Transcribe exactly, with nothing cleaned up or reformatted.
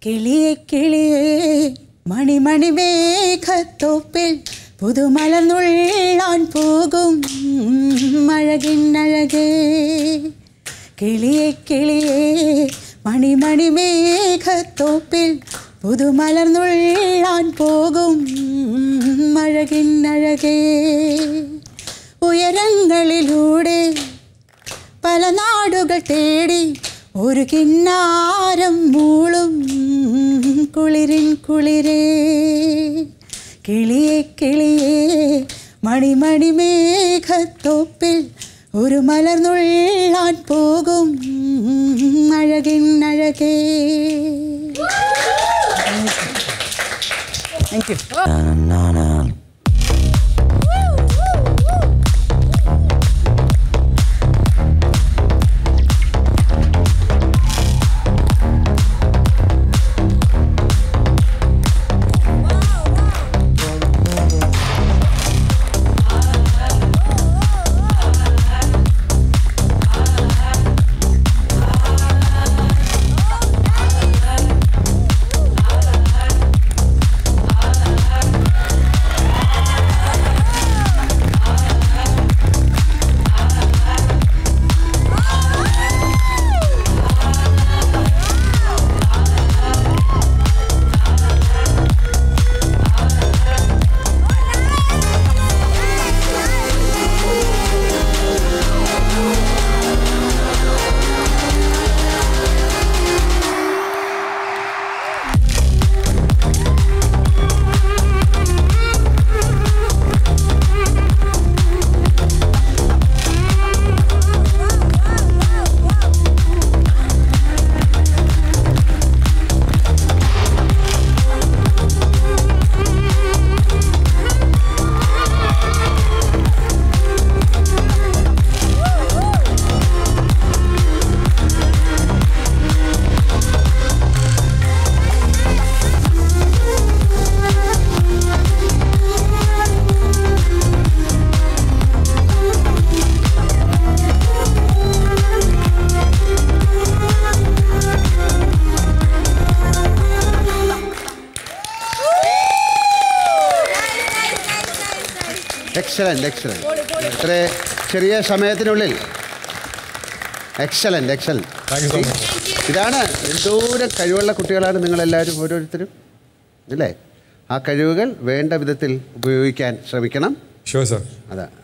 കിളിയെ കിളിയേ മണിമണി മേഘത്തോപ്പിൽ പുതുമലർന്നുള്ളാൻ പോകും അഴകിന്നഴകേ. കിളിയെ കിളിയേ മണിമണി മേഘത്തോപ്പിൽ പുതുമലർന്നുള്ളാൻ പോകും അഴകിന്നഴകേ. ഉയരങ്ങളിലൂടെ പല നാടുകൾ തേടി ഒരു കിന്നാരം മൂളും കുളിരിൻ കുളിരേ. കിളിയെ കിളിയേ മണിമണി മേഘത്തോപ്പിൽ ഒരു മലർന്നുള്ളാൻ പോകും അഴകിന്നഴകേ. Thank you. Excellent excellent. ഇത്ര ചെറിയ സമയത്തിനുള്ളിൽ എക്സലൻ്റ് എക്സലൻ്റ്. ഇതാണ് എന്തോരം കഴിവുള്ള കുട്ടികളാണ് നിങ്ങളെല്ലാവരും ഓരോരുത്തരും അല്ലേ? ആ കഴിവുകൾ വേണ്ട വിധത്തിൽ ഉപയോഗിക്കാൻ ശ്രമിക്കണം. Sure sir. അതാ